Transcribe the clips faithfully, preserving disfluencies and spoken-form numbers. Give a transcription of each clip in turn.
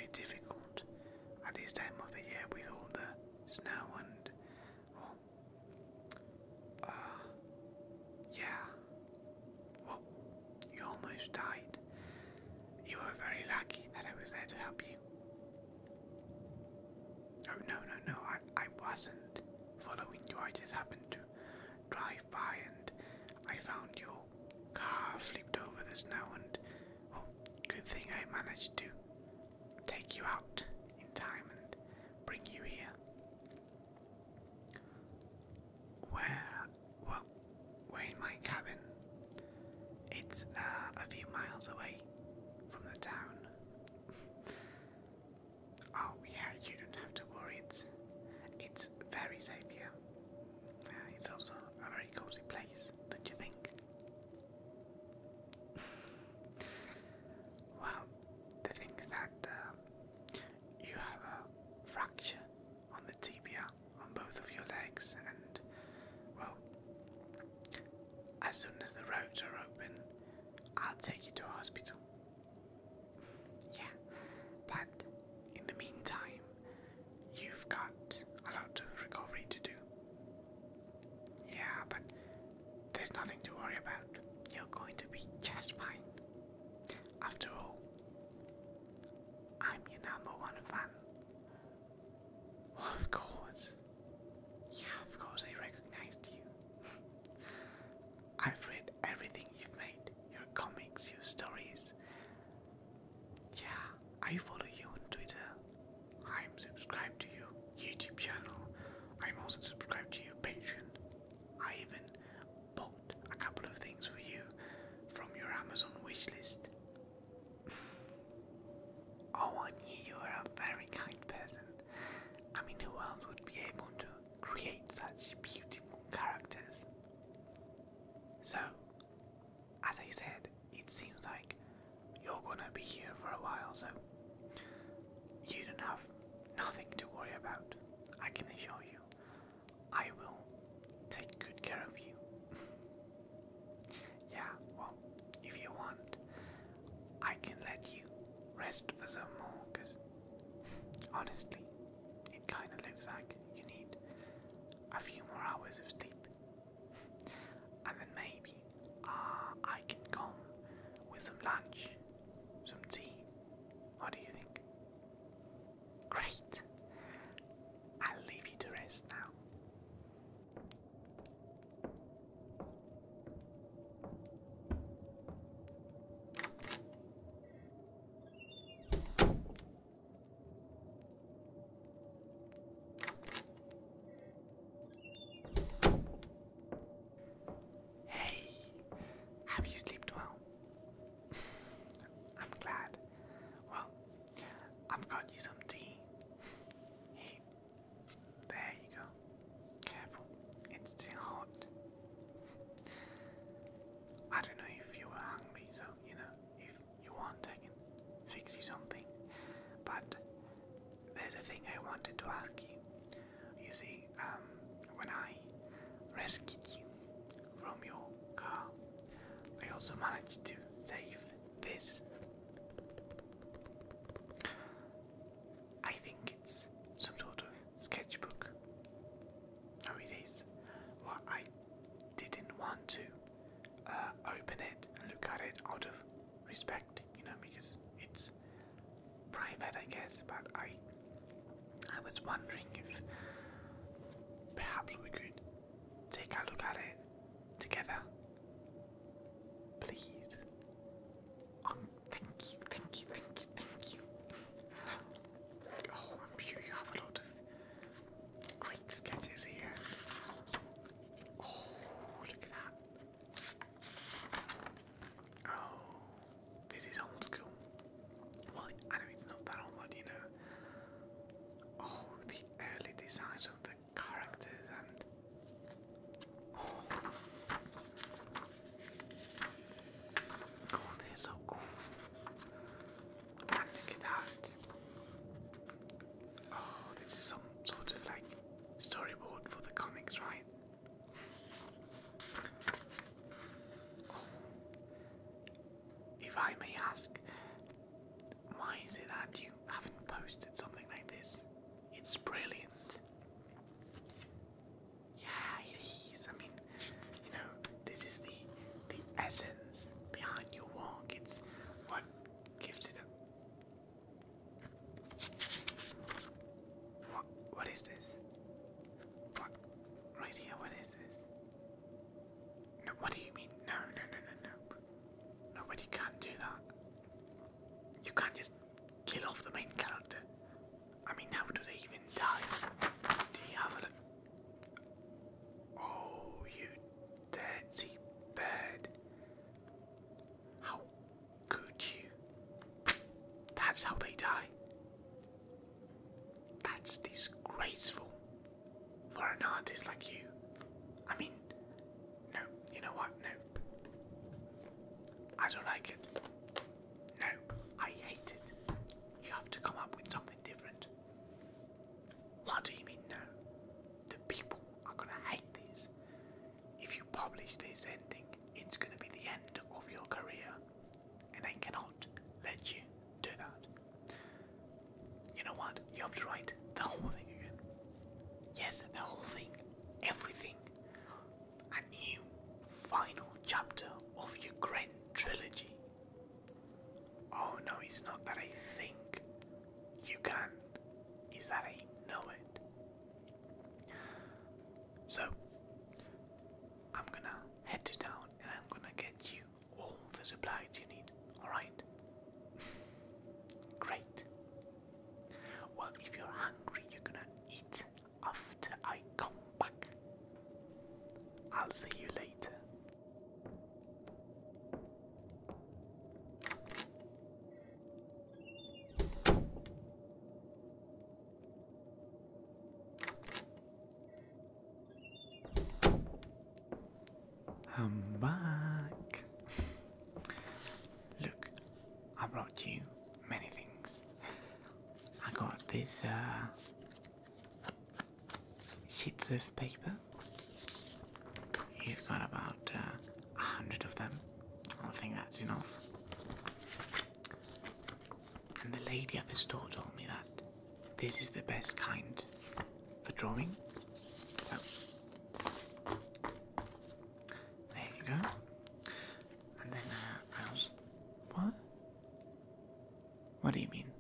bit difficult at this time of the year with all the snow and, well, uh, yeah, well, you almost died. You were very lucky that I was there to help you. Oh, no, no, no, I, I wasn't following you. I just happened to drive by and I found your car flipped over the snow and, well, good thing I managed to take you out in time and bring you here. Where, well, we're in my cabin. It's uh, a few miles away from the town. Oh yeah, you don't have to worry. It's it's very safe here. Uh, it's also a very cozy place, don't you think? Well, the thing is that uh, you have a fracture on the tibia on both of your legs, and well, as soon as the roads are open, I'll take you to a hospital. Yeah, but in the meantime, you've got a lot of recovery to do. Yeah, but there's nothing to worry about. You're going to be just fine. After all, I'm your number one fan. Well, of course. Yeah, of course I recognized you. I've read everything you've made, your comics, your stories. Yeah, I follow you on Twitter. I'm subscribed to your YouTube channel. I'm also subscribed to your Patreon. I even bought a couple of things for you from your Amazon wishlist. Oh, I knew you were a very kind person. I mean, who else would be able to create such beautiful characters? So, as I said, it seems like you're gonna be here for a while, so you don't have nothing to worry about. I can assure you, I will take good care of you. Yeah, well, if you want, I can let you rest for some more, because honestly, it kinda looks like you need a few more hours of sleep. And then maybe uh, I can come with some lunch, some tea. What do you think? Great. I'll leave you to rest now. Hey, have you slept well? I'm glad. Well, I've got you some tea. Here, there you go. Careful, it's still hot. I don't know if you were hungry, so you know, if you want, I can fix you something. But there's a thing I wanted to ask you. You see, um, when I rescued you from your car, I also managed to save this. I think it's some sort of sketchbook. Oh, it is. Well, I didn't want to uh, open it and look at it out of respect, you know, because it's private, I guess. But I, I was wondering if perhaps we could take a look at it together, please. Um, thank you, thank you, thank you, thank you. Oh, I'm sure you have a lot of great sketches here. Oh, look at that. Oh, this is old school. Well, I know it's not that old, but you know. Oh, the early designs of the characters and. Oh. is this? What? Right here, what is this? No, what do you mean? No, no, no, no, no. No, but you can't do that. You can't just kill off the main character. I mean, how do they even die? Do you have a look? Oh, you dirty bird. How could you? That's how they die. That's disgraceful for an artist like you. I mean, no, you know what? No. I don't like it. No, I hate it. You have to come up with something different. What do you mean no? The people are gonna hate this. If you publish this ending, it's gonna be the end of your career. And I cannot let you do that. You know what? You have to write the whole thing again. Yes, the whole thing. Everything. A new final chapter of your grand trilogy. Oh no, it's not that I think you can, it's that I know it. So, I'm gonna head to town and I'm gonna get you all the supplies you need, alright? Great. Well, if you're hungry, you're gonna eat after I come back. I'll see you later. I'm back. Look, I brought you many things. I got this uh, sheets of paper. You've got about uh, a hundred of them. I think that's enough. And the lady at the store told me that this is the best kind for drawing. So there you go. And then uh, I was what? What do you mean?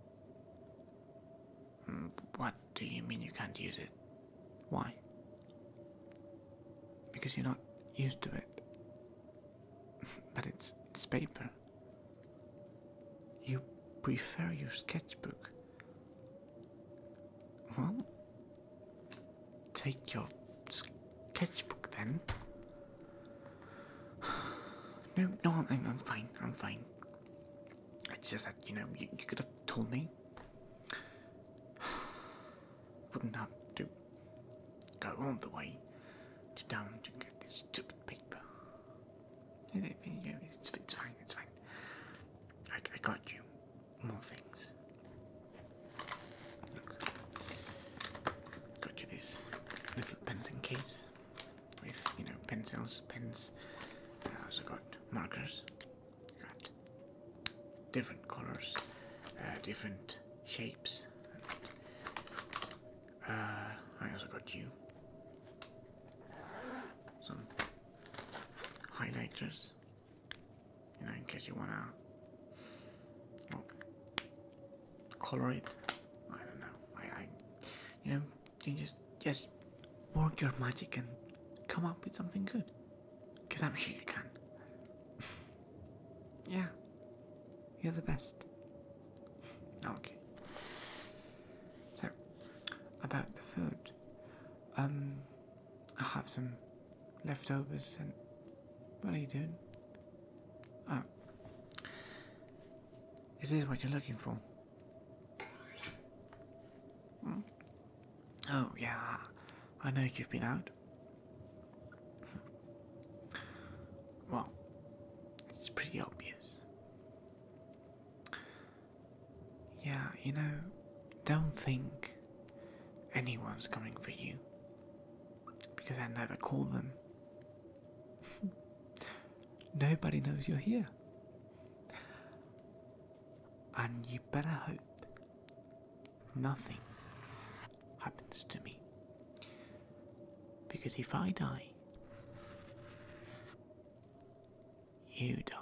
Mm, What do you mean you can't use it? Why? Because you're not used to it. But it's it's paper. You prefer your sketchbook. Well, take your sketchbook then. No, no, I'm, I'm fine, I'm fine. It's just that, you know, you, you could have told me. Wouldn't have to go all the way to town to get this stupid paper. It's, it's fine, it's fine. I, I got you more things. Look. Got you this little pencil case with, you know, pencils, pens. I also got markers. Got different colors, uh, different shapes. Uh, I also got you some highlighters, you know, in case you wanna well, color it. I don't know. I, I, you know, you just just work your magic and come up with something good. Cause I'm sure you can. Yeah, you're the best. Okay. So, about the food, um, I have some leftovers. And what are you doing? Oh, is this what you're looking for? Hmm? Oh yeah, I know you've been out. Well, it's pretty obvious. Yeah, you know, don't think anyone's coming for you, because I never call them. Nobody knows you're here. And you better hope nothing happens to me. Because if I die, you die.